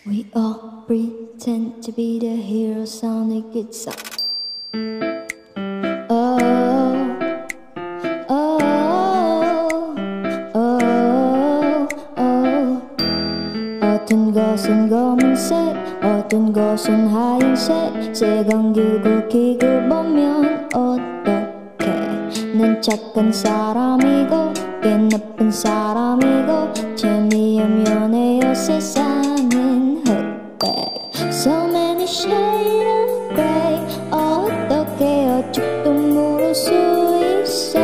We all pretend to be the heroes on the good side. Oh, oh, oh, oh. 어떤 것은 검은색, 어떤 것은 하얀색. 색감 기고 보면 어떡해. 난 착한 사람이고 꽤 나쁜 사람이고 재미없는 애여 세상은 흑백. So many shades of grey. 어떻게 어죽도 모를 수 있어.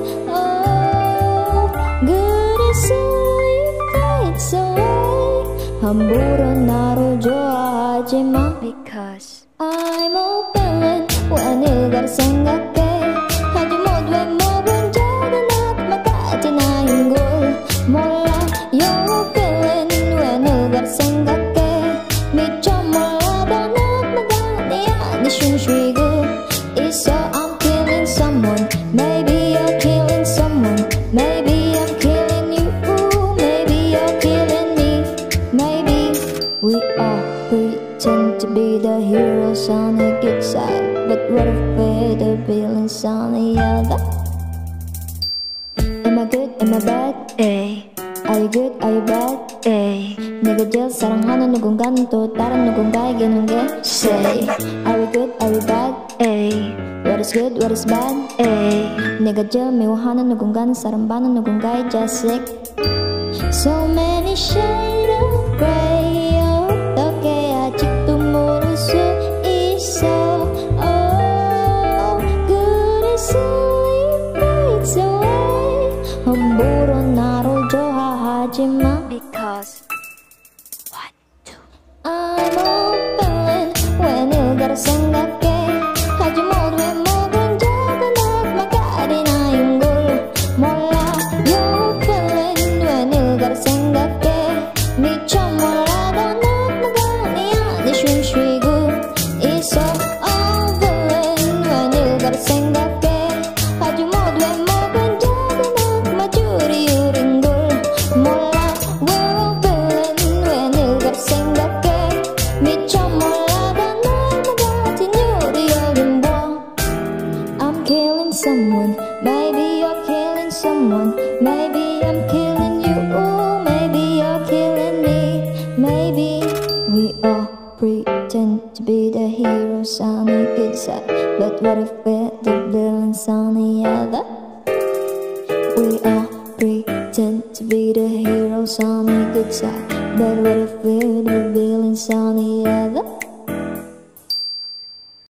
Oh, 그래서 it fades away. 함부로 나를 좋아하지 마. Because I'm a villain. 왜 네가 생각해. 하지 못해 먹은 적은 악마까지 나인 걸 몰라. You're a villain. 왜 네가 생각해. 미쳐 몰라도 악마가 아니야. 네 숨쉬고 있어. I'm killing someone. Maybe you're killing someone. Maybe I'm killing you. Maybe you're killing me. Maybe we all pretend to be the heroes on the good side, but what if we're the villains on the other? Am I good? Am I bad? Ay. Are you good? Are you bad? Ay. 내가 제일 사랑하는 누군가는 또 다른 누군가에게는 게 Say. Are we good? Are we bad? Ay. What is good? What is bad? Ay. 내가 제일 미워하는 누군가는 사랑받는 누군가의 자식. So many shades of grey. 어떻게 아직도 모를 수 있어. Oh, 그래서 it fades away. 함부로 나를 좋아하지 마. Because one, two. I'm a villain. 왜 네가 생각해. 하지 못해 먹은 적은 악마까지 나인 걸 몰라. You're a villain. 왜 네가 생각해. 미쳐 몰라도 악마가 아니야. 네 숨쉬고 있어. Oh, villain. 왜 네가 생각해. 하지 못해 먹은 적은 악마 줄이 우린 걸 몰라. We're a villain. 왜 네가 생각해. 미쳐 몰라도 악마가 진율이 여긴 뭐. I'm killing someone. Maybe you're killing someone. Maybe I'm killing you. Maybe you're killing me. Maybe we all pretend to be the heroes on the good side, but what if we're the villains on the other? We all pretend to be the heroes on the good side, but what if we're the villains on the other?